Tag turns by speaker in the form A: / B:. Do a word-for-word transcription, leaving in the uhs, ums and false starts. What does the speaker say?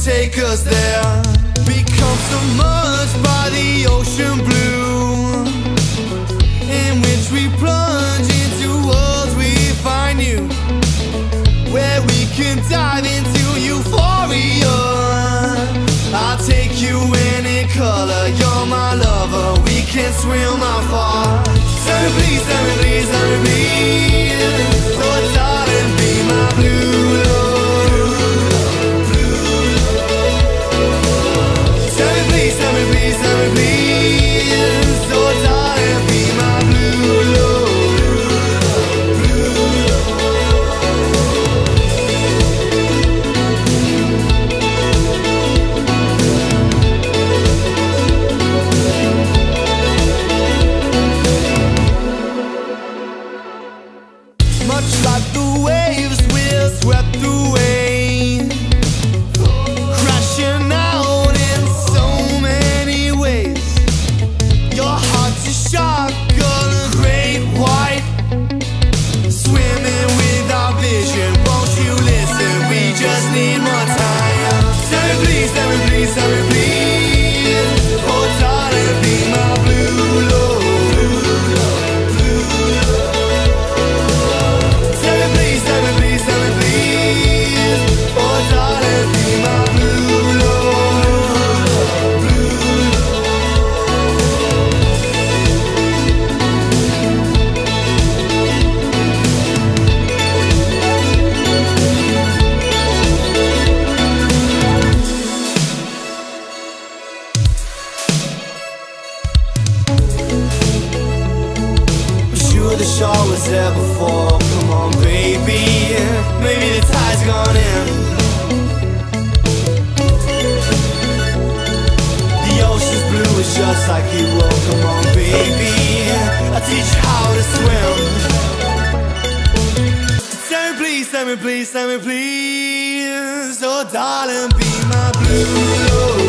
A: take us there. We come so much by the ocean blue, in which we plunge into worlds we find new, where we can dive into euphoria. I'll take you any color, you're my lover, we can swim out far. Tell me please, tell me please, tell me please, oh darling, be my blue love, blue love. Tell me please, tell me please, tell me please, oh darling, be my blue love, blue much like the waves we're swept away, crashing out in so many ways. Your heart's a shark on a great white, swimming without vision. Won't you listen? We just need more time. Tell me please, tell me please, tell me please, oh darling, be my blue love. The shore was there before, come on baby, maybe the tide's gone in. The ocean's blue is just like you, oh come on baby, I'll teach you how to swim. Tell me please, tell me please, tell me please, oh darling, be my blue love.